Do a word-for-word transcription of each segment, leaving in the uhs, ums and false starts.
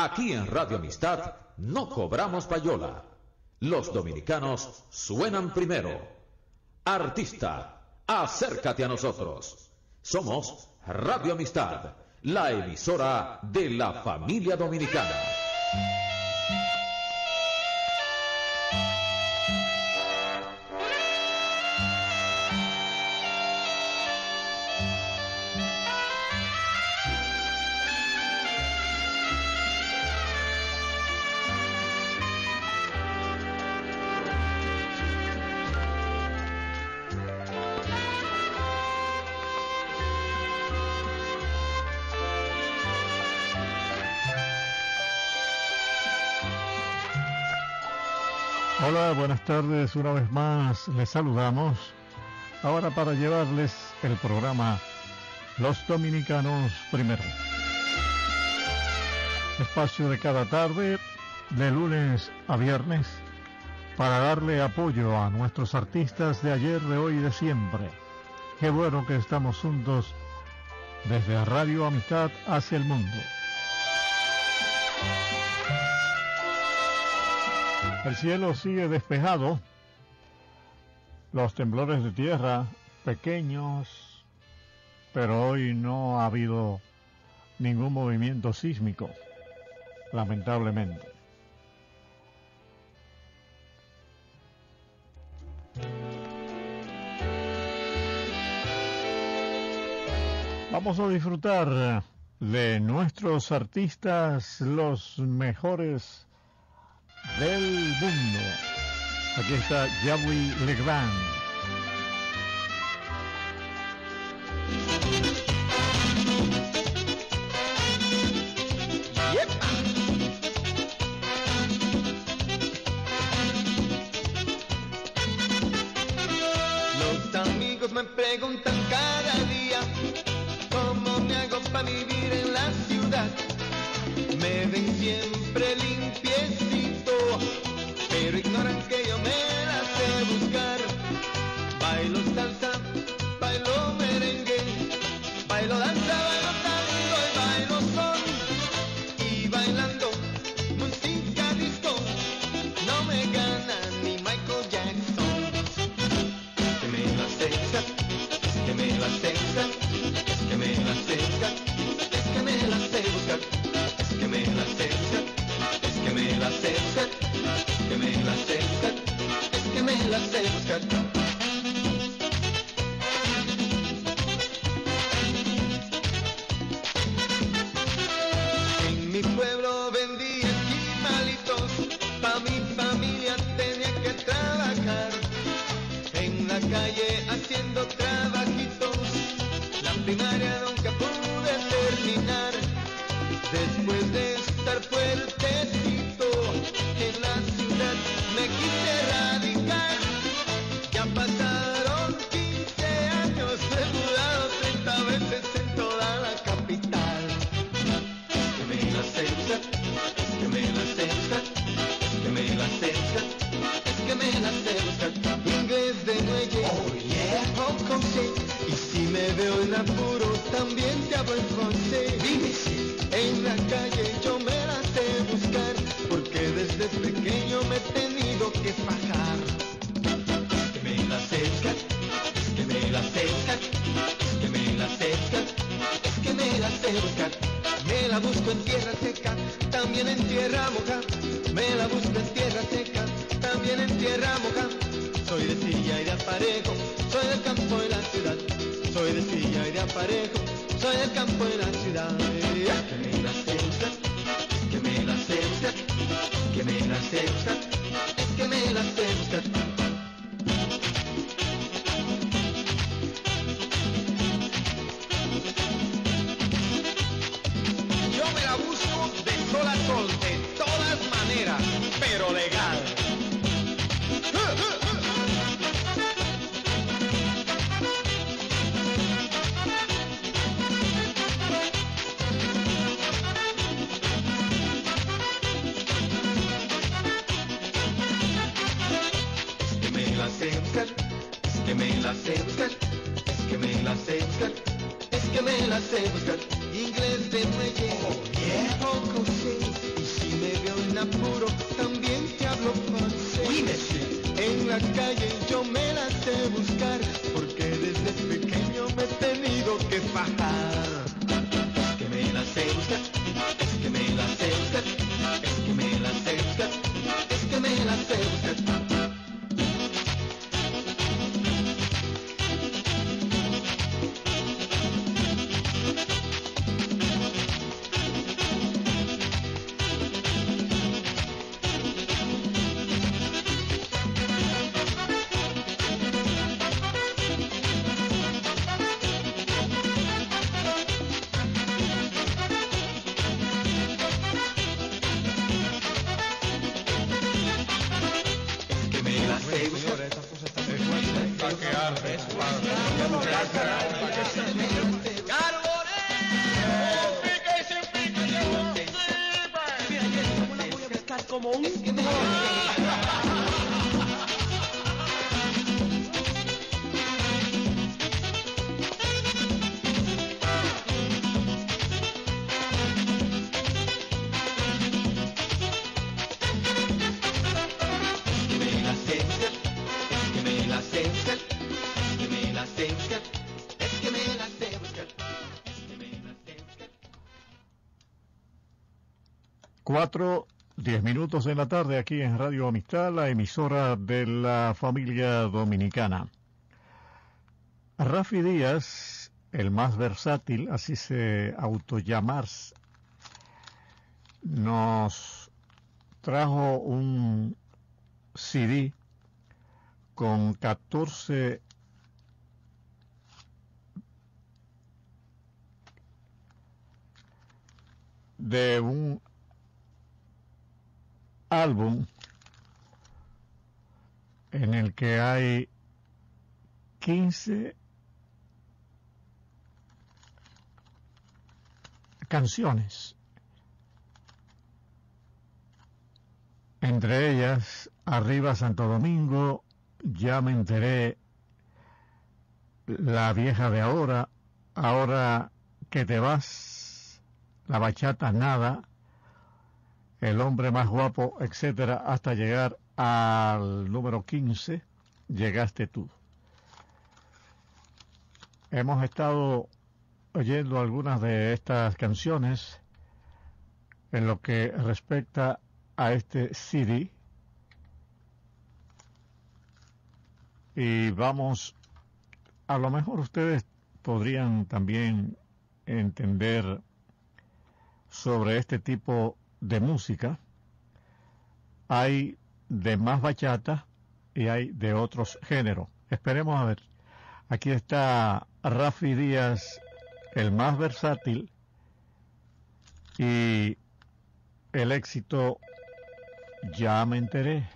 Aquí en Radio Amistad no cobramos payola. Los dominicanos suenan primero. Artista, acércate a nosotros. Somos Radio Amistad, la emisora de la familia dominicana. Hola, buenas tardes, una vez más les saludamos, ahora para llevarles el programa Los Dominicanos Primero. Espacio de cada tarde, de lunes a viernes, para darle apoyo a nuestros artistas de ayer, de hoy y de siempre. Qué bueno que estamos juntos desde Radio Amistad hacia el mundo. El cielo sigue despejado, los temblores de tierra pequeños, pero hoy no ha habido ningún movimiento sísmico, lamentablemente. Vamos a disfrutar de nuestros artistas, los mejores del mundo. Aquí está Yahweh Legrand. Yepa. Los amigos me preguntan cada día cómo me hago para vivir en la ciudad. Me ven siempre limpiecito, pero ignoran que yo me la sé buscar. Bailo salsa, bailo merengue, bailo danza, bailo tango y bailo son. Y bailando música disco, no me gana ni Michael Jackson. Es que me la seca, es que me la seca, es que me la seca, es que me la sé buscar. Es que me la acerca, es que me la acerca, es que me la acerca, es que me la sé buscar. En mi pueblo vendí esquimalitos, pa' mi familia tenía que trabajar. En la calle haciendo trabajitos, la primaria nunca pude terminar. Después de estar fuertecito en la ciudad me quise radicar. Ya pasaron quince años, me he mudado treinta veces en toda la capital. Es que me la acerca, es que me la acerca, es que me la acerca, es que me la sé buscar. Inglés de muelle, oh yeah, oh conseil. Y si me veo en apuro también te hablo en francés. Dime si en la calle yo me la sé buscar, porque desde pequeño me he tenido que fajar. Es que me la acerca, es que me la acerca, es que me la acerca, es que me la sé buscar. Me la busco en tierra seca, también en tierra moja. Me la busco en tierra seca, también en tierra moja. Soy de silla y de aparejo, soy del campo y la ciudad. Soy de silla y de aparejo, soy del campo y la ciudad. Es que me la acerca, es que me la acerca, es que me la acerca, es que me la sé buscar. Yo me la busco de sol a sol, de todas maneras, pero legal. sé buscar inglés de muelle, oh yeah, poco sé, y en apuro también te hablo francés. Oui, monsieur. En la calle yo me la sé buscar, porque desde pequeño me he tenido que fajar. Es que me la sé buscar, es que me la sé buscar, es que me la sé buscar, es que me la sé buscar. Como un... Cuatro, diez minutos en la tarde aquí en Radio Amistad, la emisora de la familia dominicana. Rafi Díaz, el más versátil, así se autollamar, nos trajo un C D con catorce de un álbum en el que hay quince canciones, entre ellas Arriba Santo Domingo, Ya me enteré, La vieja de ahora, Ahora que te vas, La bachata nada, El hombre más guapo, etcétera, hasta llegar al número quince, Llegaste tú. Hemos estado oyendo algunas de estas canciones en lo que respecta a este C D, y vamos, a lo mejor ustedes podrían también entender sobre este tipo de música. Hay de más bachata y hay de otros géneros. Esperemos a ver. Aquí está Rafi Díaz, el más versátil, y el éxito Ya me enteré.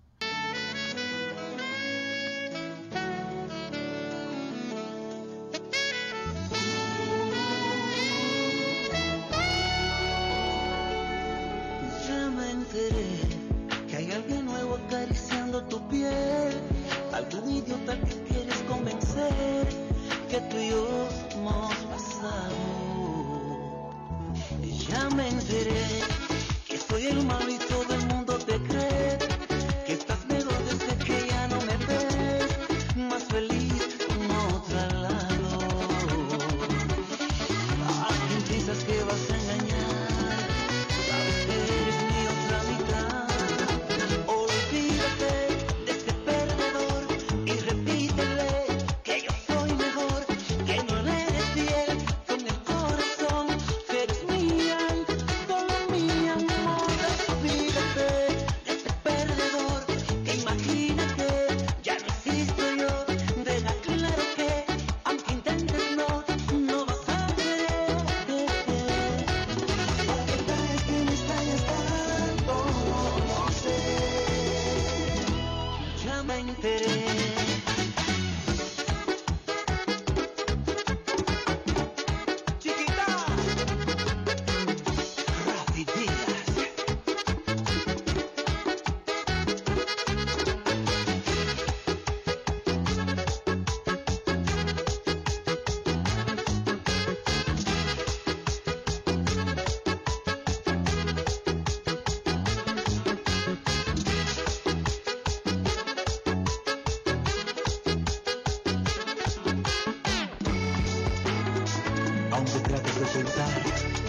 Ya me enteré que hay alguien nuevo acariciando tu piel, algún idiota que quieres convencer que tú y yo hemos pasado. Y ya me enteré que soy el malo y todo el mundo te cree, ocultar.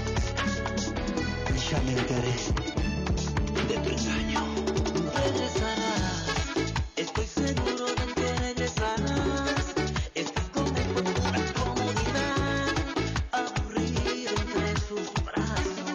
Ya me enteré de tu engaño. Regresarás, estoy seguro de que regresarás. Estás con él por pura comodidad, aburrido entre sus brazos.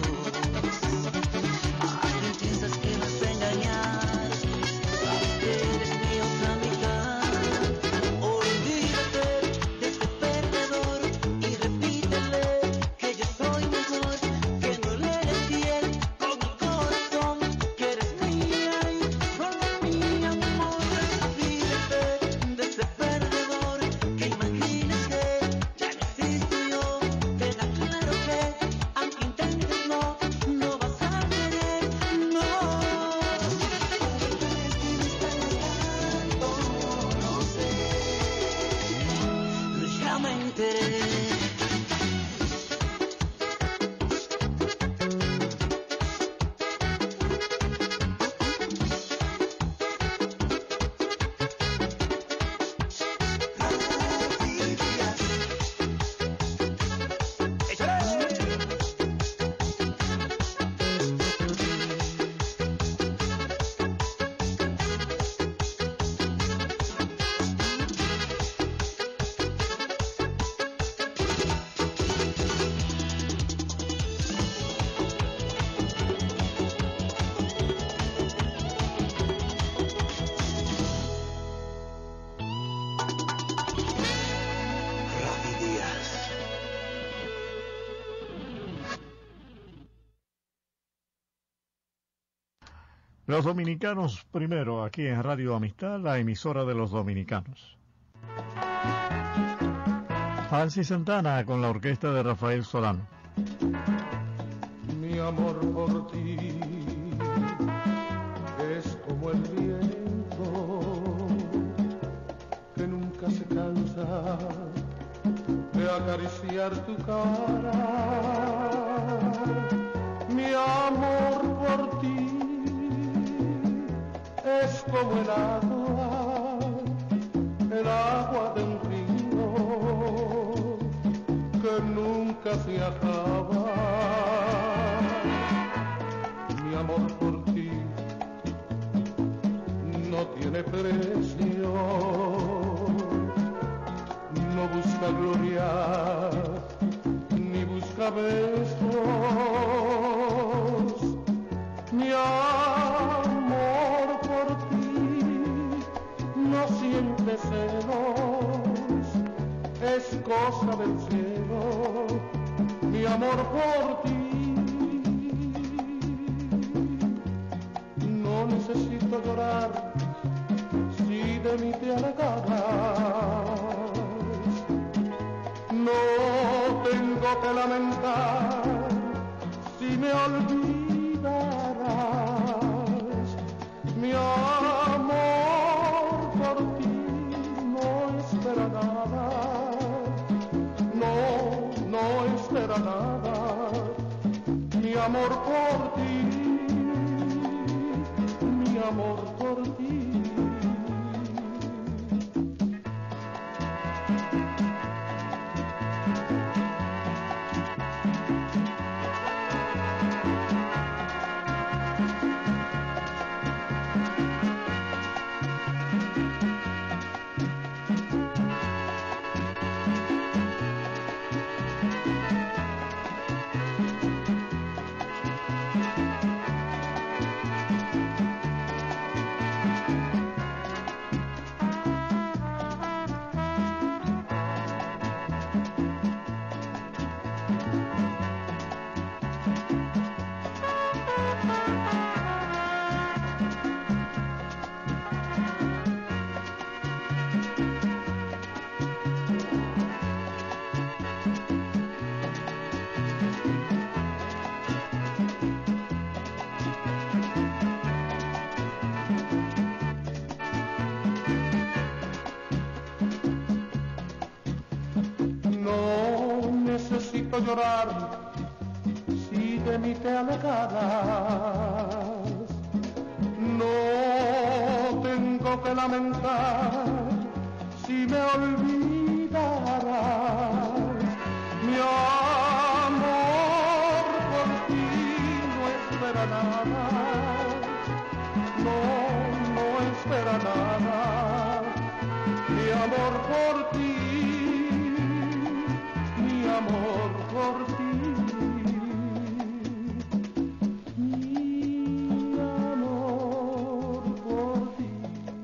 ¿A quién piensas que vas a engañar? Sabes que eres mi otra mitad. Olvídate de ese perdedor y repítele que yo soy mejor, que no le eres fiel con mi corazón, que eres mía y solo mi amor. Olvídate de ese perdedor, que imagines que ya no existo yo. Queda claro que aunque intentes no, no vas a querer, no. No sé, ya me enteré. Rafi Díaz. Los dominicanos primero, aquí en Radio Amistad, la emisora de los dominicanos. Fancy Santana con la orquesta de Rafael Solano. Mi amor por ti es como el viento que nunca se cansa de acariciar tu cara. Mi amor por ti es como el agua, el agua de un río que nunca se acaba. Mi amor por ti no tiene precio, no busca gloria ni busca besos. Mi amor por ti no siente celos, es cosa del cielo. Mi amor por ti no necesito llorar si de mí te alejaras. No tengo que lamentar si me olvidarás. Mi amor por ti no espera nada, no, no espera nada. Mi amor por ti, mi amor por ti. Llorar si de mí te alejaras. No tengo que lamentar si me olvidarás. Mi espera nada. Mi amor por ti, mi amor por ti, mi amor por ti.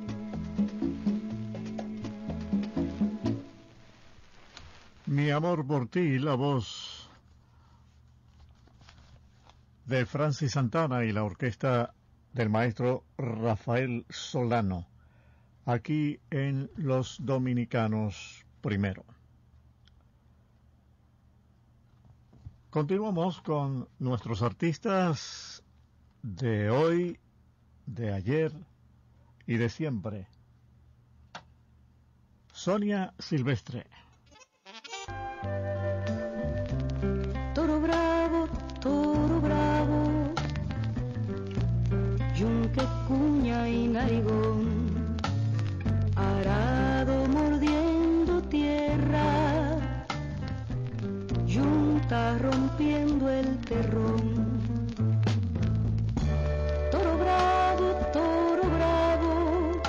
Mi amor por ti, la voz de Francis Santana y la orquesta del maestro Rafael Solano, aquí en Los Dominicanos Primero. Continuamos con nuestros artistas de hoy, de ayer y de siempre. Sonia Silvestre. Toro bravo, toro bravo, yunque, cuña y narigón, arado mordiendo tierra, yunta rompiendo el terrón. Toro bravo, toro bravo,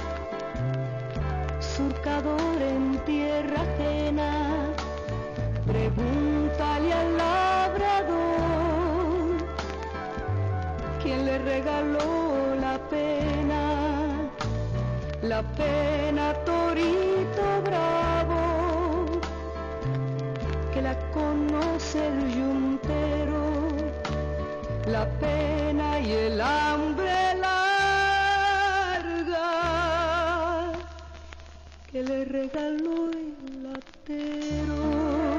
surcador en tierra ajena, pregúntale al labrador quién le regaló la pena, la pena, torito bravo, que la conoce el yuntero, la pena y el hambre larga que le regaló el latero.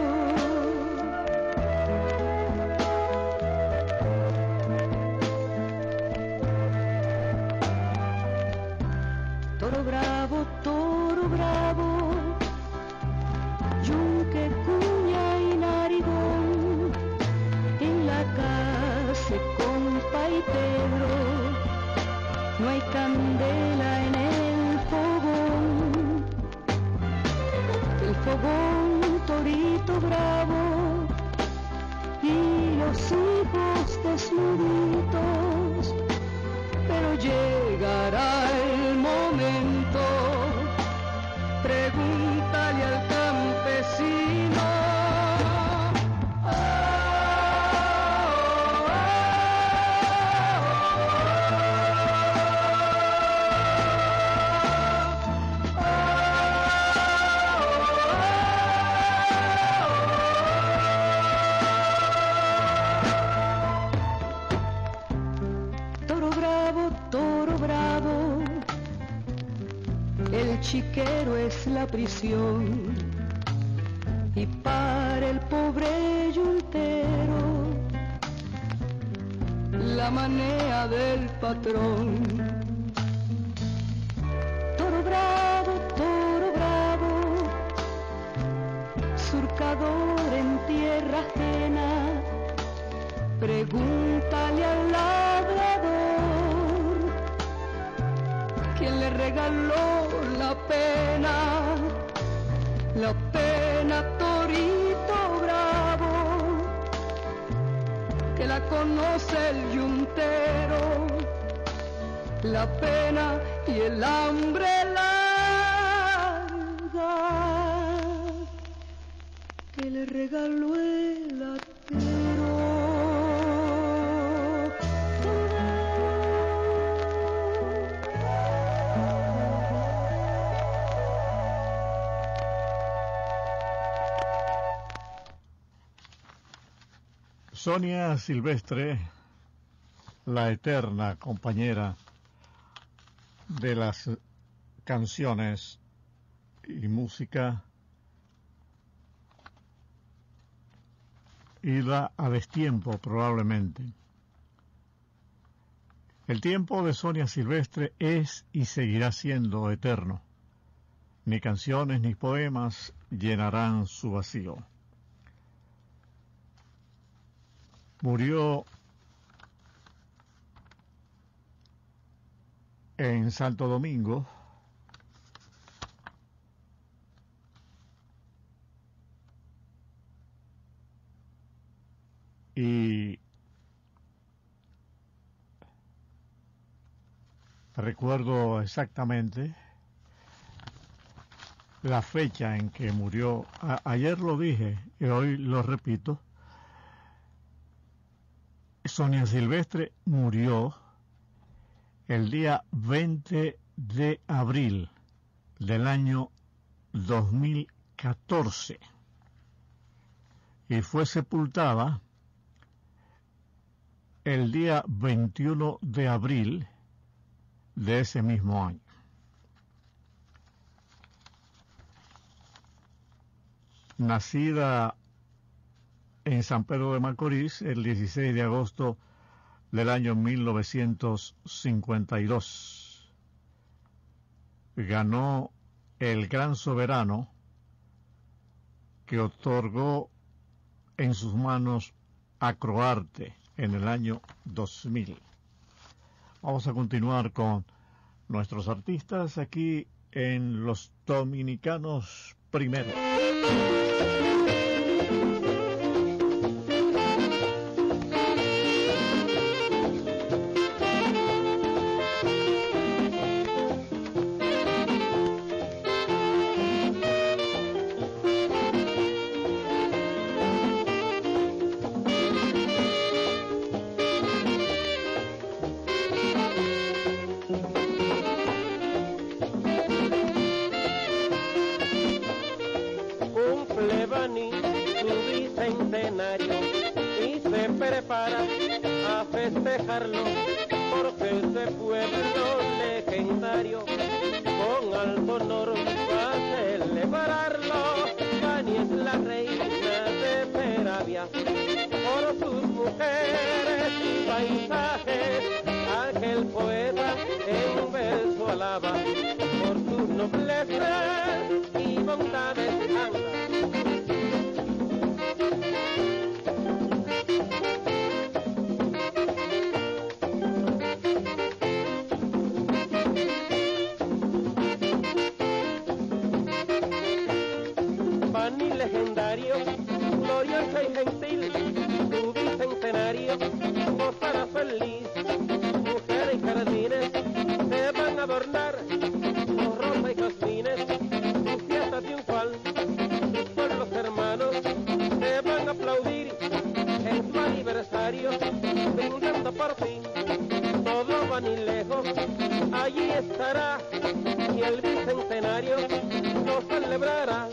Toro bravo, toro bravo, yunque, cuña y narigón, en la casa compa y Pedro, no hay candela en el fogón, el fogón, torito bravo, y los hijos desnuditos, pero llegará el momento, pregúntale al campesino. Oh, oh, oh, oh. Toro bravo, toro bravo, el chiquero es la prisión, y para el pobre yuntero la manea del patrón. Toro bravo, toro bravo, surcador en tierra ajena, pregúntale al labrador quién le regaló la pena, la pena, torito bravo, que la conoce el yuntero, la pena y el hambre larga que le regaló el latero. Sonia Silvestre, la eterna compañera de las canciones y música, ida a destiempo probablemente. El tiempo de Sonia Silvestre es y seguirá siendo eterno. Ni canciones ni poemas llenarán su vacío. Murió en Santo Domingo y recuerdo exactamente la fecha en que murió. A- ayer lo dije y hoy lo repito. Sonia Silvestre murió el día veinte de abril del año dos mil catorce y fue sepultada el día veintiuno de abril de ese mismo año. Nacida en San Pedro de Macorís el dieciséis de agosto del año mil novecientos cincuenta y dos. Ganó el Gran Soberano que otorgó en sus manos Acroarte en el año dos mil. Vamos a continuar con nuestros artistas aquí en Los Dominicanos Primero. Cumple Bani su bicentenario y se prepara a festejarlo porque ese pueblo legendario con alto honor va a celebrarlo. Bani es la reina de Peravia por sus mujeres y paisajes. Aquel poeta en un verso alaba por sus noblezas y bondades. Anda. Bani legendario, glorioso y gentil, su bicentenario gozará feliz. Mujeres y jardines se van a adornar con rosa y jazmines, su fiesta triunfal. Sus pueblos hermanos se van a aplaudir en su aniversario, brindando por fin. Todo Bani lejos, allí estará y el bicentenario lo celebrará.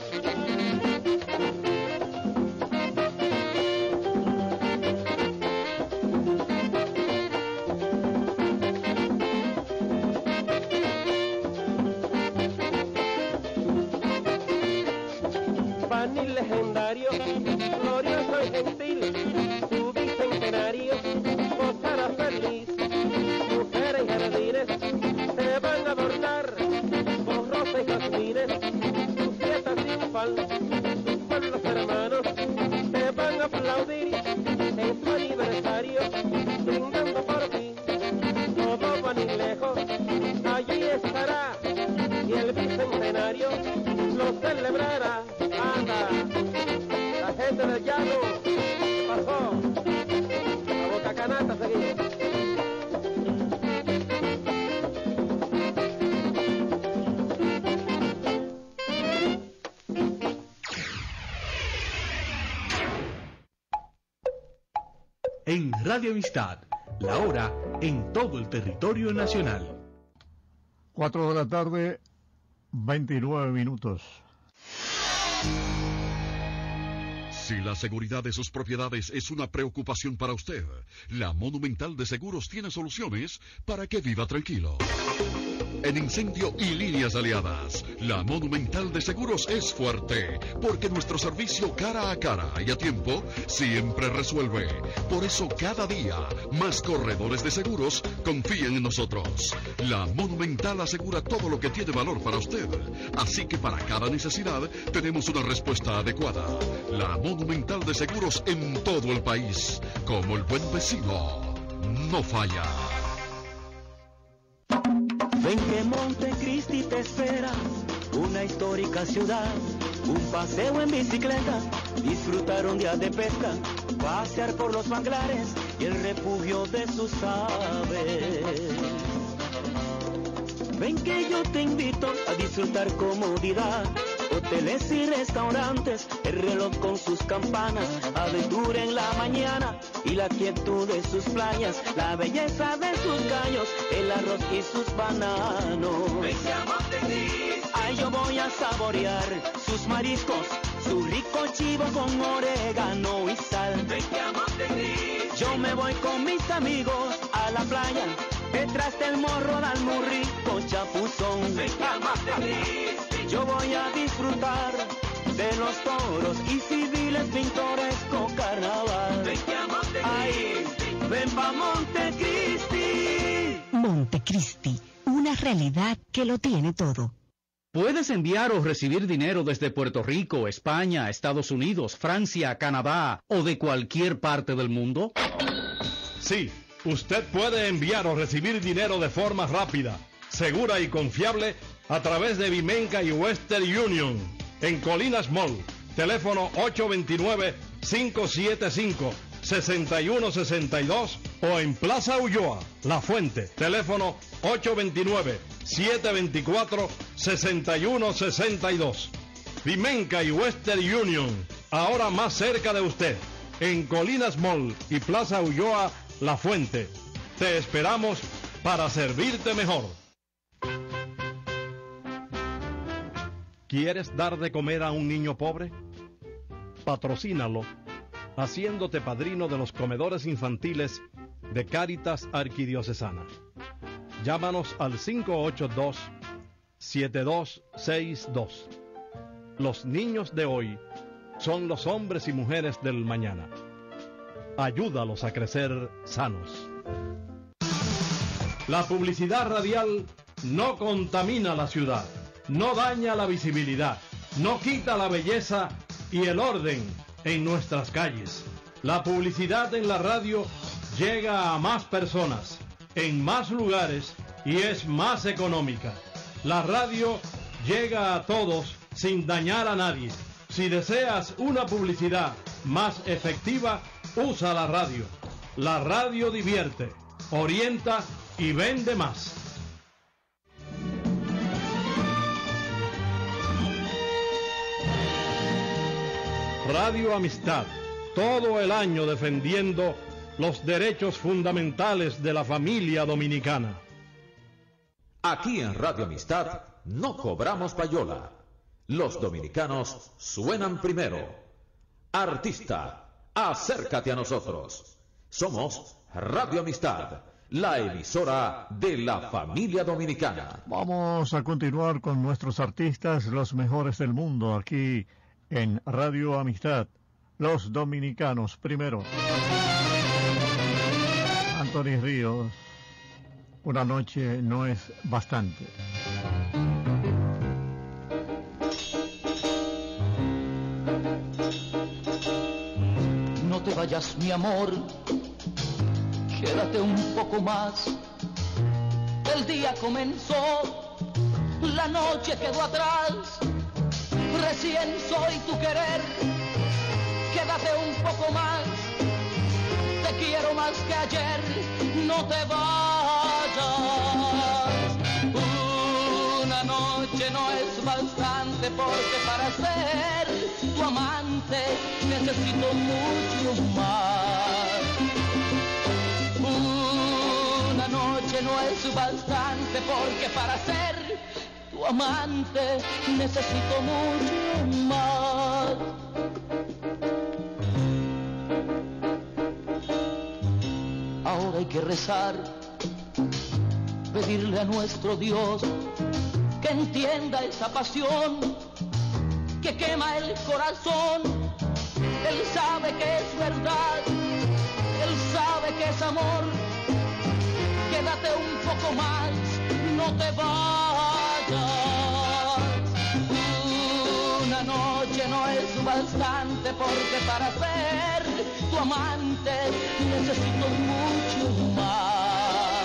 Bani legendario, glorioso y gentil, su bicentenario gozará feliz. Mujeres y jardines se van a adornar con rosa y jazmines, su fiesta triunfal. Sus pueblos hermanos se van a aplaudir en su aniversario, brindando por ti. Todo Bani lejos, allí estará y el bicentenario lo celebrará. Anda, la gente del llano, ¿qué pasó? A Boca Canasta seguimos. En Radio Amistad, la hora en todo el territorio nacional. Cuatro de la tarde, veintinueve minutos. Si la seguridad de sus propiedades es una preocupación para usted, la Monumental de Seguros tiene soluciones para que viva tranquilo. En incendio y líneas aliadas, la Monumental de Seguros es fuerte, porque nuestro servicio cara a cara y a tiempo siempre resuelve. Por eso cada día, más corredores de seguros confían en nosotros. La Monumental asegura todo lo que tiene valor para usted, así que para cada necesidad tenemos una respuesta adecuada. La Monumental de Seguros en todo el país, como el buen vecino, no falla. Ven que Montecristi te espera, una histórica ciudad, un paseo en bicicleta, disfrutar un día de pesca, pasear por los manglares y el refugio de sus aves. Ven que yo te invito a disfrutar comodidad. Hoteles y restaurantes, el reloj con sus campanas, aventura en la mañana y la quietud de sus playas, la belleza de sus gallos, el arroz y sus bananos. Ven que a Montecristi, ay, yo voy a saborear sus mariscos, su rico chivo con orégano y sal. Ven que a Montecristi, yo me voy con mis amigos a la playa, detrás del morro dan muy rico chapuzón. Ven que a Montecristi, yo voy a disfrutar de los toros y civiles pintoresco carnaval. Ven que a Montecristi, ay, ven pa' Montecristi. Montecristi, una realidad que lo tiene todo. ¿Puedes enviar o recibir dinero desde Puerto Rico, España, Estados Unidos, Francia, Canadá o de cualquier parte del mundo? Sí, usted puede enviar o recibir dinero de forma rápida, segura y confiable a través de Vimenca y Western Union en Colinas Mall. Teléfono ocho dos nueve, cinco siete cinco, seis uno seis dos o en Plaza Ulloa, La Fuente. Teléfono ocho dos nueve, siete dos cuatro, seis uno seis dos. Vimenca y Western Union, ahora más cerca de usted, en Colinas Mall y Plaza Ulloa, La Fuente. Te esperamos para servirte mejor. ¿Quieres dar de comer a un niño pobre? Patrocínalo, haciéndote padrino de los comedores infantiles de Cáritas Arquidiocesana. Llámanos al cinco ocho dos, siete dos seis dos. Los niños de hoy son los hombres y mujeres del mañana. Ayúdalos a crecer sanos. La publicidad radial no contamina la ciudad, no daña la visibilidad, no quita la belleza y el orden en nuestras calles. La publicidad en la radio llega a más personas, en más lugares y es más económica. La radio llega a todos sin dañar a nadie. Si deseas una publicidad más efectiva, usa la radio. La radio divierte, orienta y vende más. Radio Amistad, todo el año defendiendo los derechos fundamentales de la familia dominicana. Aquí en Radio Amistad no cobramos payola. Los dominicanos suenan primero. Artista, acércate a nosotros. Somos Radio Amistad, la emisora de la familia dominicana. Vamos a continuar con nuestros artistas, los mejores del mundo, aquí en Radio Amistad, los dominicanos primero. Anthony Ríos, una noche no es bastante. No te vayas, mi amor, quédate un poco más. El día comenzó, la noche quedó atrás. Recién soy tu querer, quédate un poco más. Te quiero más que ayer, no te vayas. Una noche no es bastante porque para ser tu amante necesito mucho más. Una noche no es bastante porque para ser tu amante necesito mucho más. Ahora hay que rezar, pedirle a nuestro Dios que entienda esa pasión que quema el corazón. Él sabe que es verdad, él sabe que es amor. Quédate un poco más, no te vayas. Una noche no es bastante porque para ser tu amante necesito mucho más.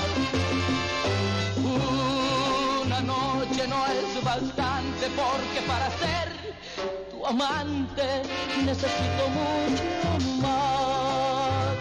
Una noche no es bastante porque para ser tu amante necesito mucho más.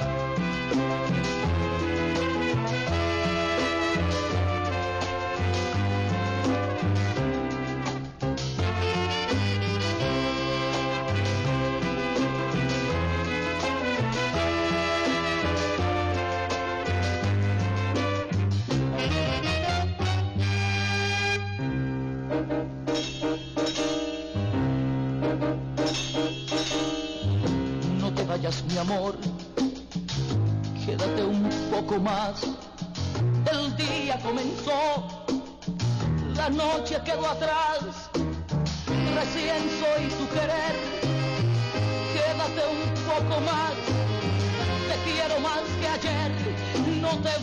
amor. Quédate un poco más, el día comenzó, la noche quedó atrás, recién soy tu querer. Quédate un poco más, te quiero más que ayer, no te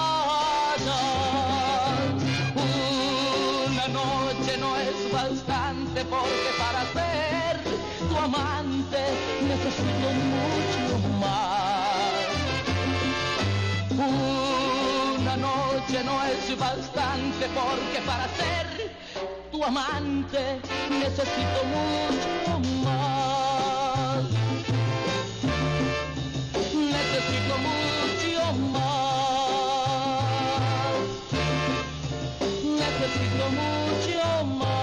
vayas. Una noche no es bastante porque para ser tu amante necesito mucho más. Una noche no es bastante porque para ser tu amante necesito mucho más. Necesito mucho más. Necesito mucho más.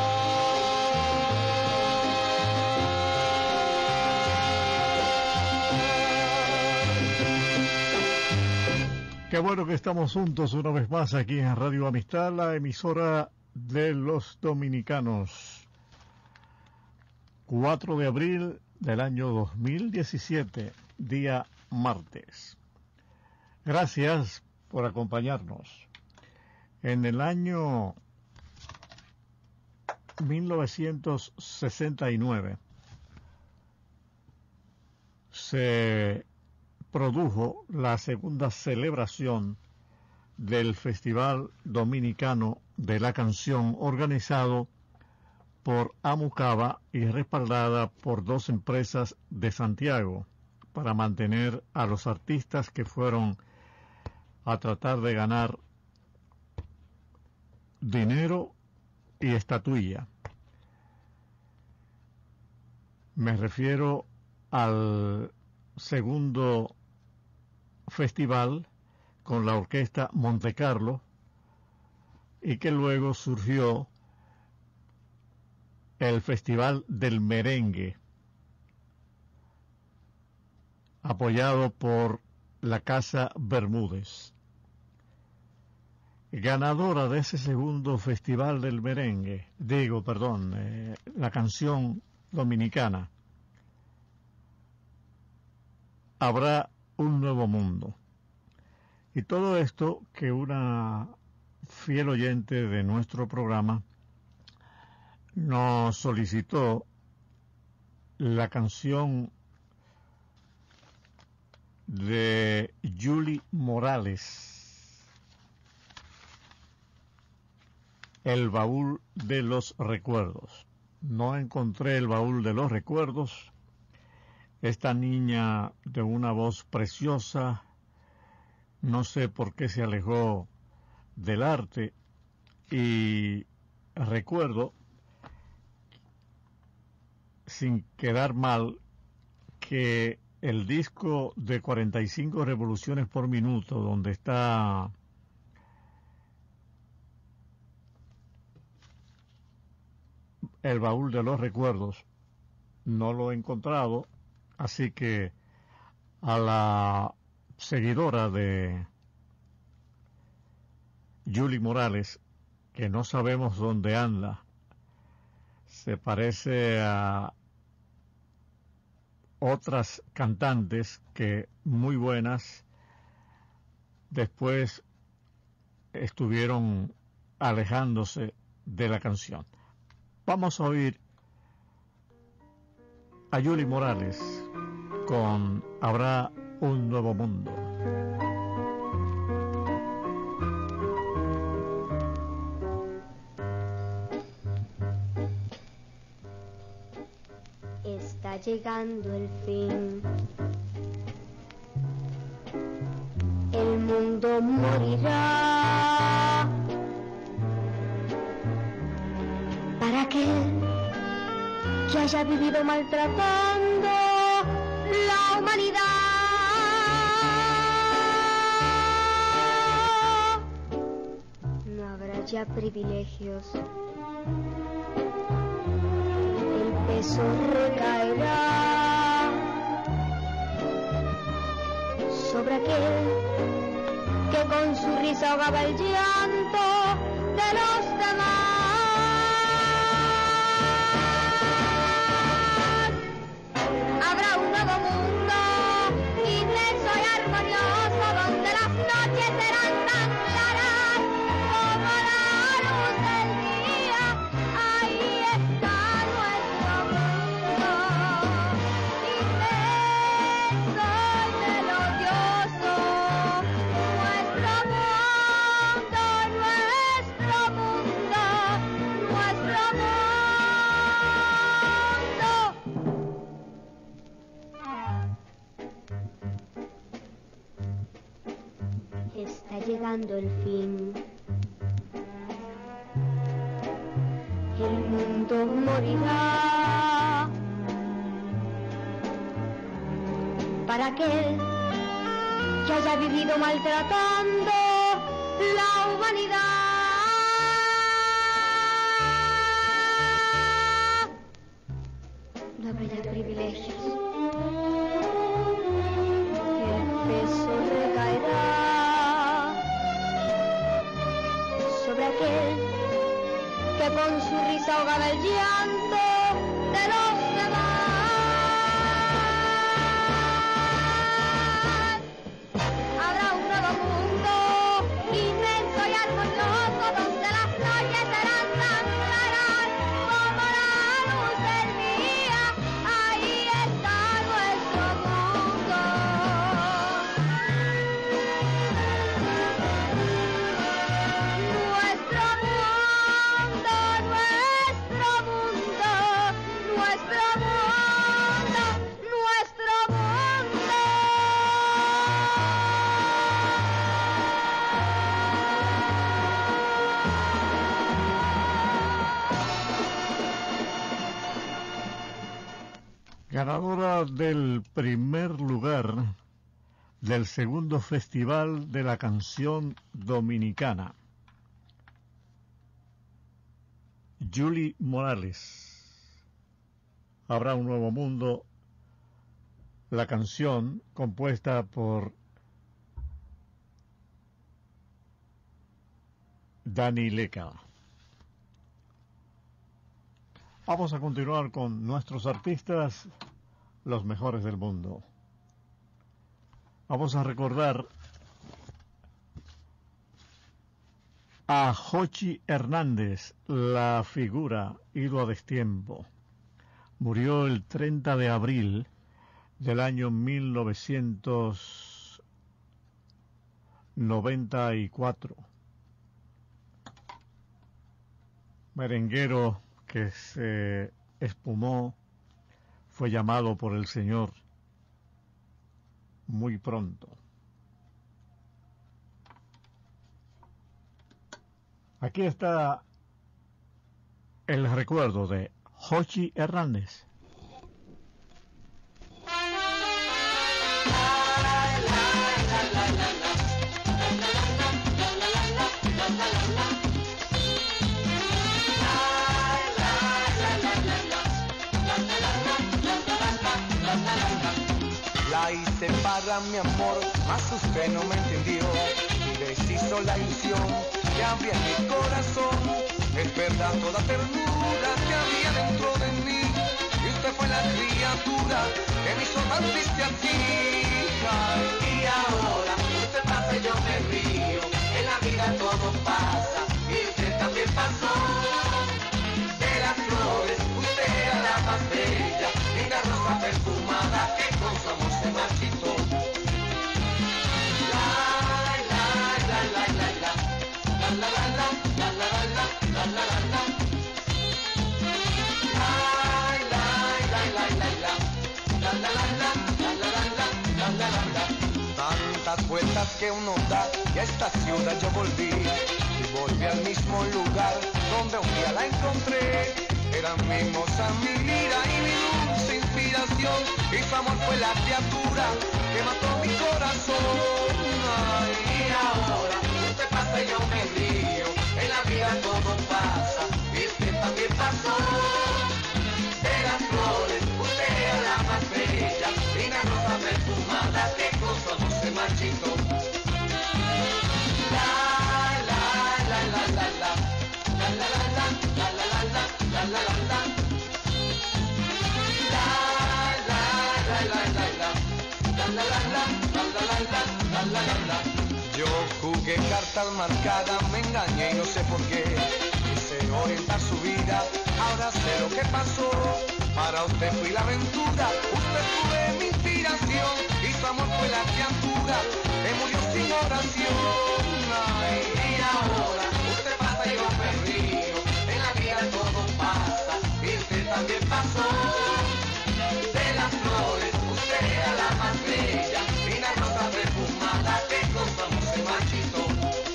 Qué bueno que estamos juntos una vez más aquí en Radio Amistad, la emisora de los dominicanos. cuatro de abril del año dos mil diecisiete, día martes. Gracias por acompañarnos. En el año mil novecientos sesenta y nueve se produjo la segunda celebración del Festival Dominicano de la Canción, organizado por Amucaba y respaldada por dos empresas de Santiago para mantener a los artistas que fueron a tratar de ganar dinero y estatuilla. Me refiero al segundo festival con la orquesta Montecarlo, y que luego surgió el Festival del Merengue, apoyado por la Casa Bermúdez. Ganadora de ese segundo Festival del Merengue, digo, perdón, eh, la canción dominicana, Habrá un nuevo mundo. Y todo esto que una fiel oyente de nuestro programa nos solicitó la canción de Yuli Morales, El baúl de los recuerdos. No encontré el baúl de los recuerdos. Esta niña de una voz preciosa, no sé por qué se alejó del arte, y recuerdo, sin quedar mal, que el disco de cuarenta y cinco revoluciones por minuto, donde está el baúl de los recuerdos, no lo he encontrado, así que a la seguidora de Yuli Morales, que no sabemos dónde anda, se parece a otras cantantes que muy buenas después estuvieron alejándose de la canción. Vamos a oír a Yuli Morales con Habrá un nuevo mundo. Está llegando el fin, el mundo morirá. Para aquel que haya vivido maltratando la humanidad, no habrá ya privilegios, el peso recaerá sobre aquel que con su risa ahogaba el llanto de los demás. Habrá un nuevo mundo llegando el fin. El mundo morirá para aquel que haya vivido maltratando la humanidad. No habrá ya privilegios. El peso recaerá sobre aquel que con su risa ahogaba el llanto de los demás. Habrá un nuevo mundo inmenso y armonioso donde las noches serán tan claras como la luz del día. Ahí está nuestro mundo. Nuestro mundo, nuestro mundo, nuestro mundo, nuestro mundo. Ganadora del primer lugar del segundo Festival de la Canción Dominicana, Julie Morales. Habrá un nuevo mundo, la canción compuesta por Dani Leca. Vamos a continuar con nuestros artistas, los mejores del mundo. Vamos a recordar a Jochi Hernández, la figura, ídolo a destiempo. Murió el treinta de abril del año mil novecientos noventa y cuatro. Merenguero que se espumó, fue llamado por el Señor muy pronto. Aquí está el recuerdo de Jochi Hernández. La hice para mi amor, mas usted no me entendió y deshizo la ilusión que había en mi corazón. Es verdad toda ternura que había dentro de mí, y usted fue la criatura que me hizo tan triste así. Ay, y ahora usted pasa y yo me río, en la vida todo pasa y usted también pasó. De las flores usted era la más bella, linda rosa perfumada que con su amor se marchitó. La la la la la la la la la la la la la la la la la. La la la la la la la la la la la la la la. Tantas vueltas que uno da y a esta ciudad yo volví, y volví al mismo lugar donde un día la encontré. Era mi hermosa, mi vida y mi dulce inspiración, y su amor fue la criatura que mató mi corazón. Ay, y ahora usted pasa y yo me río, en la vida todo pasa y usted también pasó. De las flores usted era la más bella, y una rosa perfumada que con su amor se marchitó. La la la la la la la la la la la la la la la la la la. La la la la la la la la la la la la la la. Yo jugué cartas marcadas, me engañé y no sé por qué. Quise orientar su vida, ahora sé lo que pasó. Para usted fui la aventura, usted fue mi inspiración, y su amor fue la criatura que murió sin oración. Ay, y ahora usted pasa y yo me río, en la vida todo pasa y usted también pasó. De las flores usted era la más bella, y una rosa perfumada que con su amor se marchitó.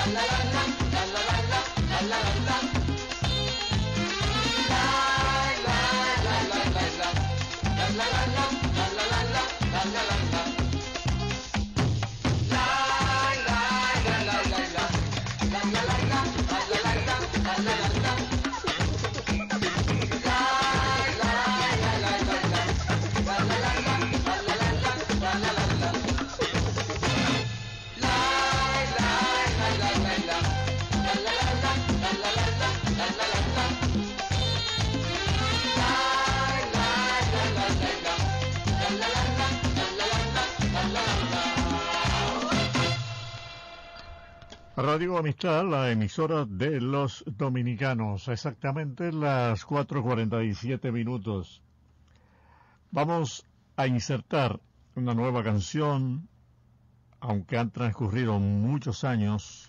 Radio Amistad, la emisora de los dominicanos, exactamente las cuatro cuarenta y siete minutos. Vamos a insertar una nueva canción, aunque han transcurrido muchos años,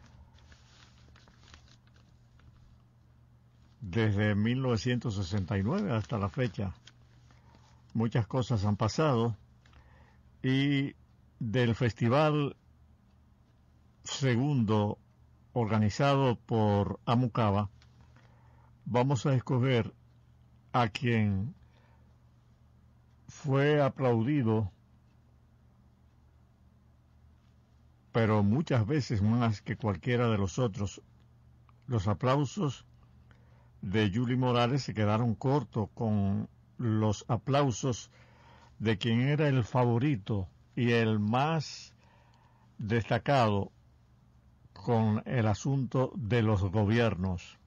desde mil novecientos sesenta y nueve hasta la fecha. Muchas cosas han pasado y del festival segundo organizado por Amucaba, vamos a escoger a quien fue aplaudido, pero muchas veces más que cualquiera de los otros. Los aplausos de Yuli Morales se quedaron cortos con los aplausos de quien era el favorito y el más destacado con el asunto de los gobiernos.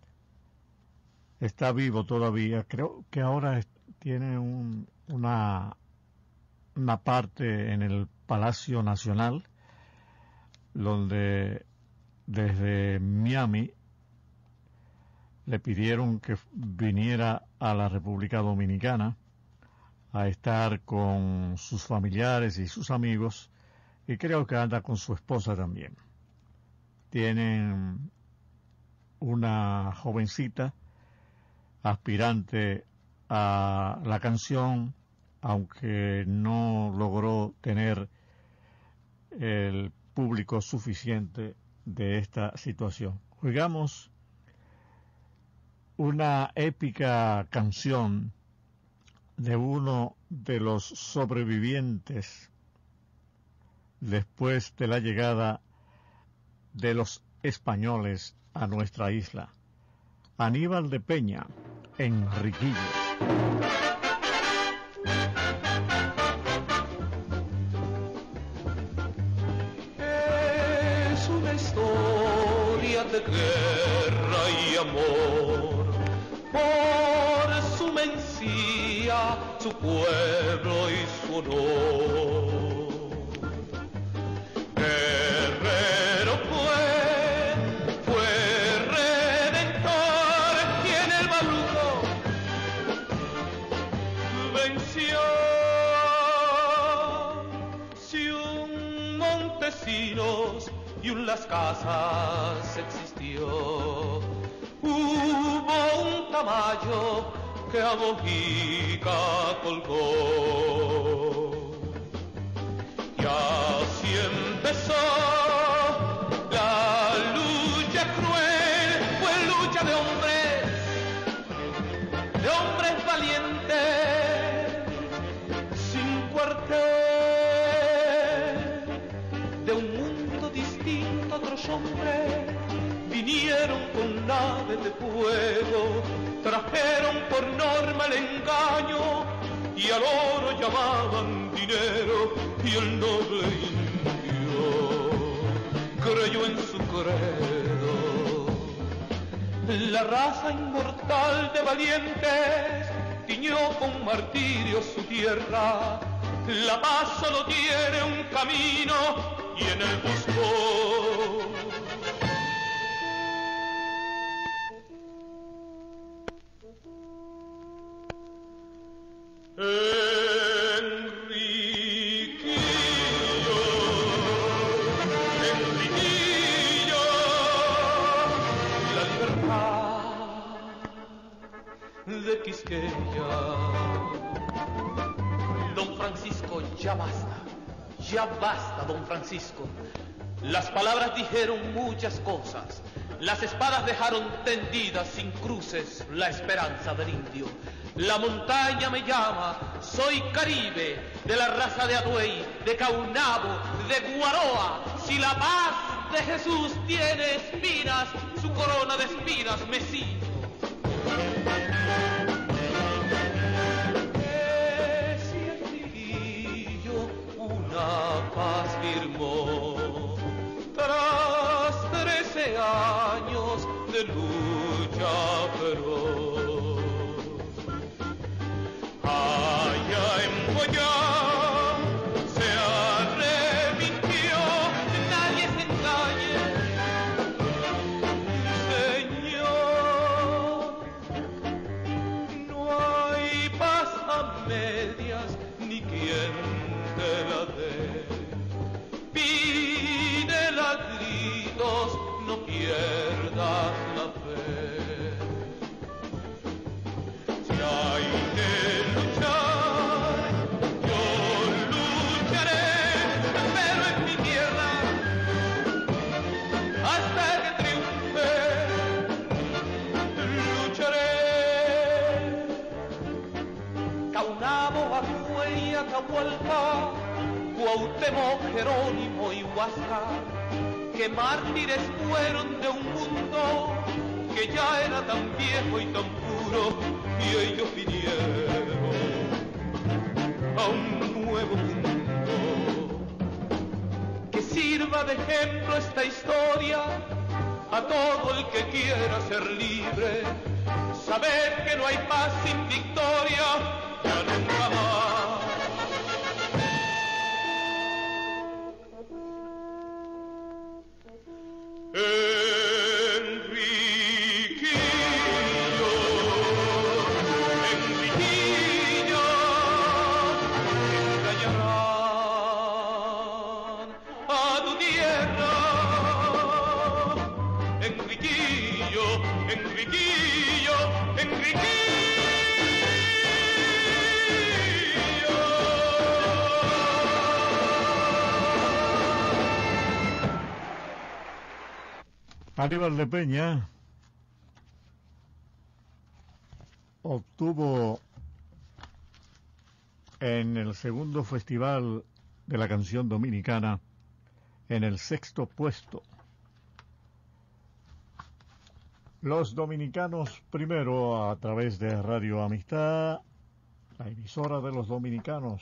Está vivo todavía, creo que ahora tiene un, una, una parte en el Palacio Nacional, donde desde Miami le pidieron que viniera a la República Dominicana a estar con sus familiares y sus amigos, y creo que anda con su esposa también. Tienen una jovencita aspirante a la canción, aunque no logró tener el público suficiente de esta situación. Oigamos una épica canción de uno de los sobrevivientes después de la llegada de los españoles a nuestra isla. Aníbal de Peña, Enriquillo. Es una historia de guerra y amor, por su mencía, su pueblo y su honor. Y un Las Casas existió, hubo un Tamayo que a Mojica colgó, y así empezó la lucha cruel, fue lucha de hombres, de hombres valientes, sin cuartel. Otros hombres vinieron con naves de fuego, trajeron por norma el engaño y al oro llamaban dinero, y el noble indio creyó en su credo. La raza inmortal de valientes tiñó con martirio su tierra. La paz solo tiene un camino y en el buscó. Enriquillo, Enriquillo, la libertad de Quisqueya. Don Francisco, ya basta. Ya basta, don Francisco. Las palabras dijeron muchas cosas. Las espadas dejaron tendidas sin cruces la esperanza del indio. La montaña me llama, soy Caribe, de la raza de Atuey, de Caunabo, de Guaroa. Si la paz de Jesús tiene espinas, su corona de espinas me ciño. Ese chiquillo una paz firmó tras trece años de lucha feroz. Allá en Boyá se arrepintió, nadie se engañe, Señor. No hay paz a medias, ni quien te la dé. Pídela a gritos, no pierdas la fe. Si hay de luchar, yo lucharé, pero en mi tierra, hasta que triunfe, lucharé. Caunabo, Atuey, Atahualpa, Cuauhtémoc, Jerónimo y Huáscar, que mártires fueron de un mundo que ya era tan viejo y tan puro, y ellos vinieron a un nuevo mundo. Que sirva de ejemplo esta historia a todo el que quiera ser libre, saber que no hay paz sin victoria, ya nunca más. Aníbal de Peña obtuvo en el segundo Festival de la Canción Dominicana en el sexto puesto. Los dominicanos primero a través de Radio Amistad, la emisora de los dominicanos.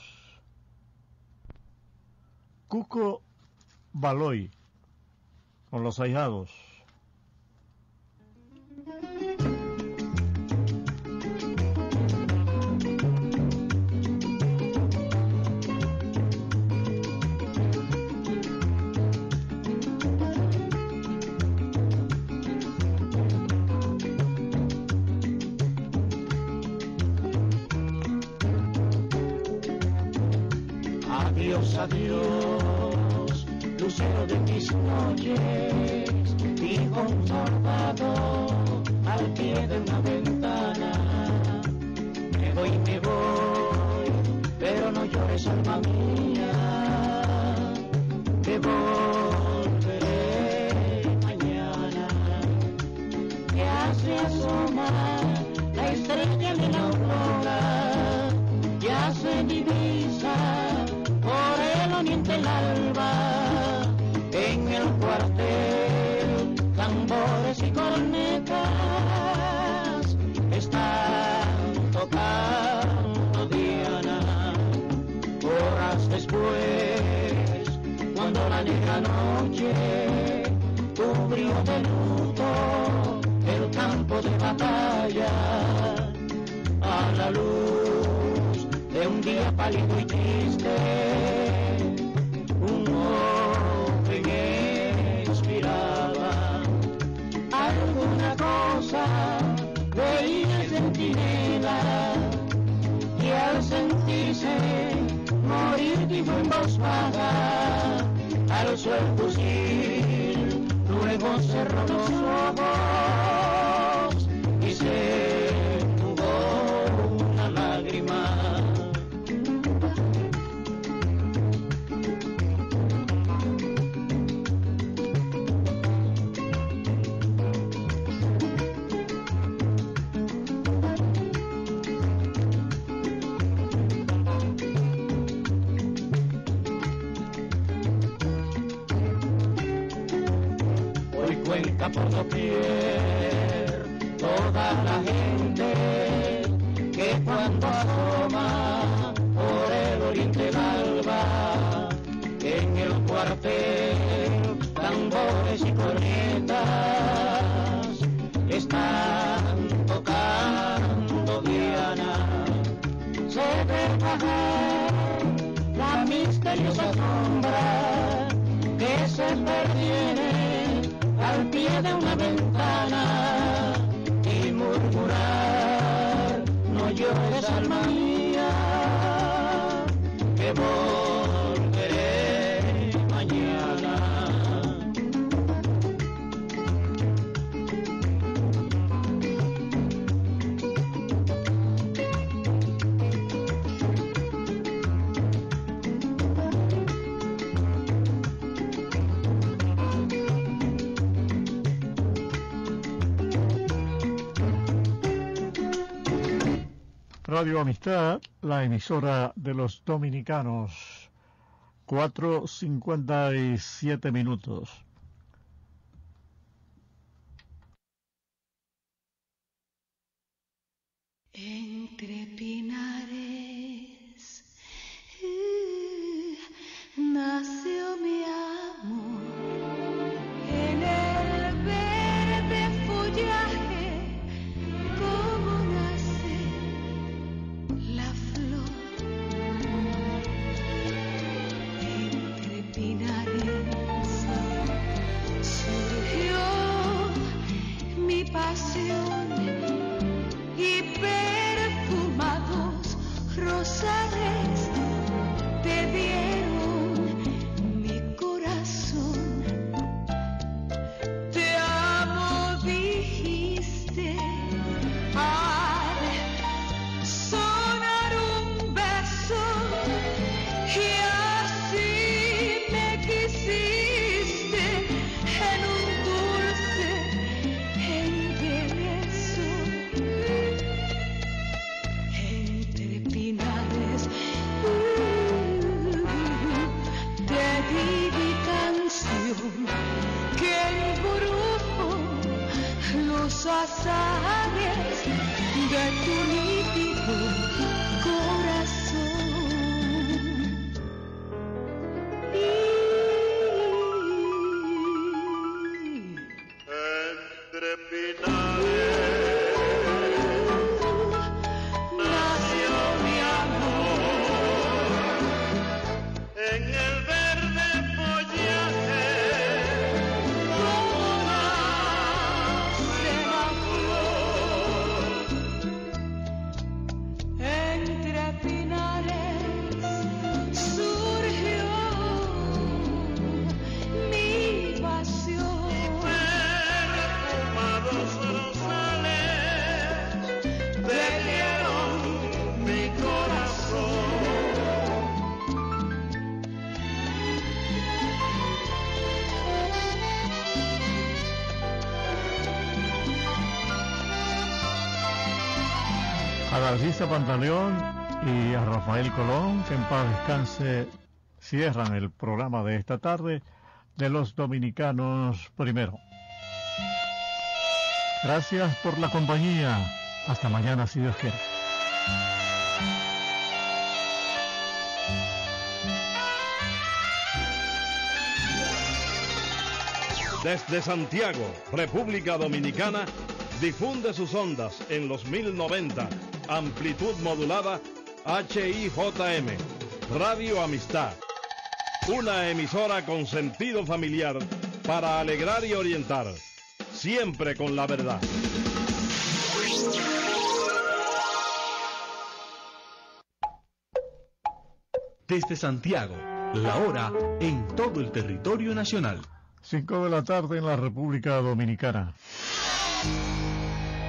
Cuco Baloy con Los Ahijados. Adiós, adiós, lucero de mis noches, dijo un soldado al pie de una ventana. Me voy, me voy, pero no llores, alma mía, te volveré mañana. Ya se asoma la estrella de la aurora, ya se divisa por el oriente el alba, en el cuartel tambores y cornetas están tocando Diana. Horas después, cuando la negra noche cubrió de luto el campo de batalla, a la luz de un día pálido y triste, un joven expiraba. Alguna cosa veía el centinela, y al sentirse morir dijo en voz baja, alzó el fusil, luego cerró los ojos y se enjugó una lágrima. vuelta por doquier toda la gente que cuando asoma por el oriente del alba, en el cuartel, tambores y cornetas están tocando Diana. Se ve bajar la misteriosa sombra que se perdiene al pie de una ventana y murmurar: no llores, alma mía, que volveré mañana. Radio Amistad, la emisora de los dominicanos, cuatro cincuenta y siete minutos. Entre pinares uh, nació mi amor, en el verde follaje como nace la flor. Entre pinares surgió mi pasión y perfumados rosales te dieron mi corazón. Te amo, dijiste, al sonar un beso, y así me quisiste en un dulce embeleso. Entre pinares uh, te di mi canción que embrujó los azares de tu nítido corazón. Entre pinares nació mi amor, en el verde follaje como nace la flor. Entre pinares surgió mi pasión. Perfumados rosales te dieron mi corazón. A la artista Pantaleón y a Rafael Colón, que en paz descanse, cierran el programa de esta tarde de los dominicanos primero. Gracias por la compañía. Hasta mañana, si Dios quiere. Desde Santiago, República Dominicana, difunde sus ondas en los mil noventa, amplitud modulada H I J M, Radio Amistad. Una emisora con sentido familiar para alegrar y orientar, siempre con la verdad. Desde Santiago, la hora en todo el territorio nacional. Cinco de la tarde en la República Dominicana.